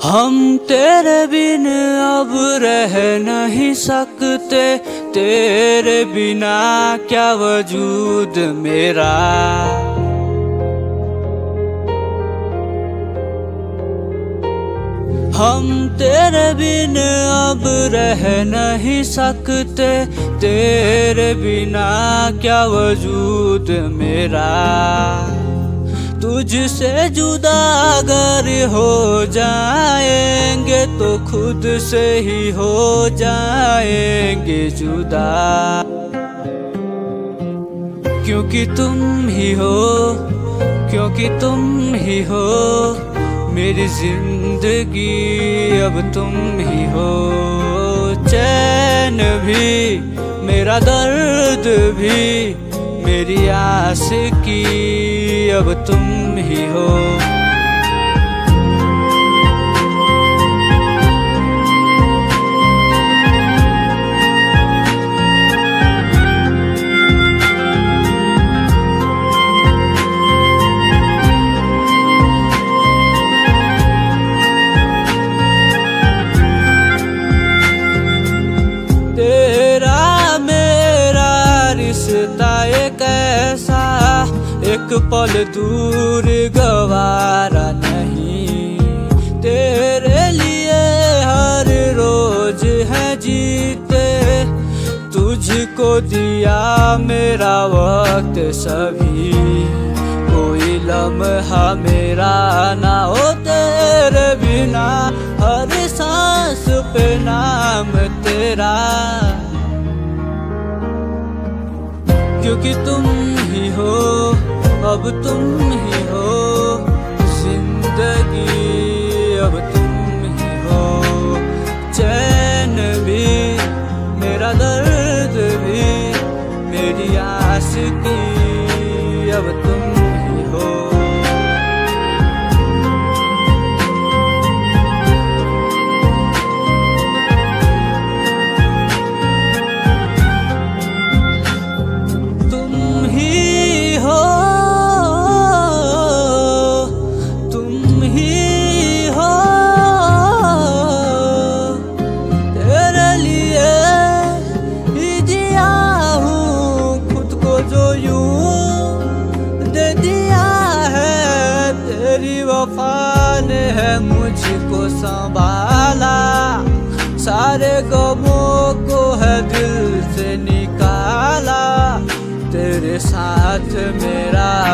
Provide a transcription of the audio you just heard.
हम तेरे बिन अब रह नहीं सकते, तेरे बिना क्या वजूद मेरा। हम तेरे बिन अब रह नहीं सकते, तेरे बिना क्या वजूद मेरा। तुझसे जुदा अगर हो जाएंगे तो खुद से ही हो जाएंगे जुदा। क्योंकि तुम ही हो, क्योंकि तुम ही हो मेरी जिंदगी, अब तुम ही हो। चैन भी मेरा दर्द भी मेरी आशिकी, अब तुम ही हो। तेरा मेरा रिश्ता एक ऐसा, एक पल दूर गवारा नहीं। तेरे लिए हर रोज है जीते, तुझको दिया मेरा वक्त सभी। कोई लम्हा मेरा ना हो तेरे बिना, हर सांस पे नाम तेरा। क्योंकि तुम ही हो, अब तुम ही हो जिंदगी, अब तुम ही हो। चैन भी मेरा दर्द भी मेरी आशिकी, अब तुम ही हो। तेरी वफा ने है मुझको संभाला, सारे गमों को है दिल से निकाला। तेरे साथ मेरा